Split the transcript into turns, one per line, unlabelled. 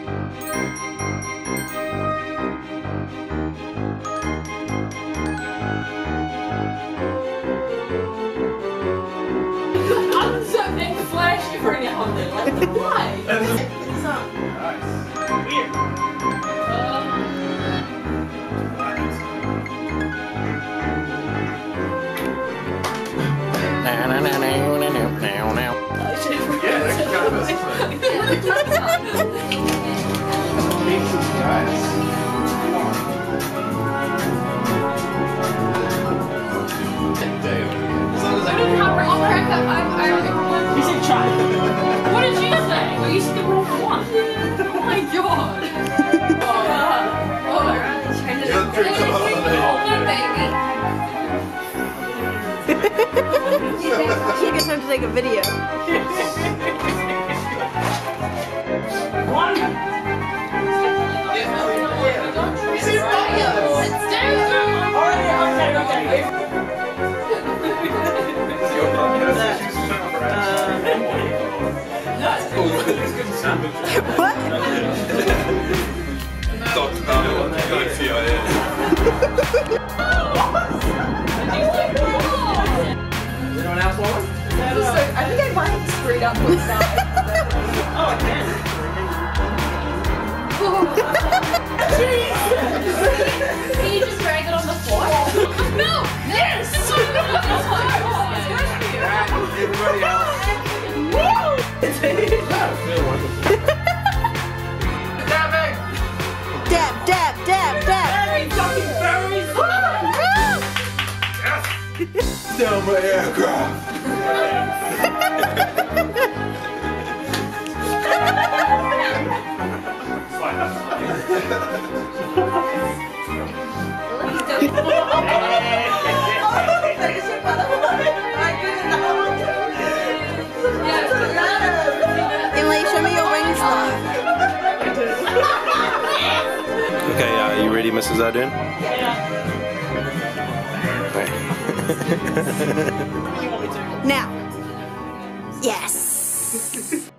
I'm so big flash every now and then. Like, why? What's up?
Nice. Weird.
You said try. What did you say? Well, you said roll for one. Oh my god.
She gets time to take a video.
One.
What?
Anyone else want one?
I think I might straight up one side.
Oh, I can.
Can you just drag it on the floor? No! Yes!
Everybody else.
Dab, dab, dab, dab.
Down my aircraft.
Emily, show me your wings now.
Okay, you ready, Mrs. Ardern?
Now. Yes.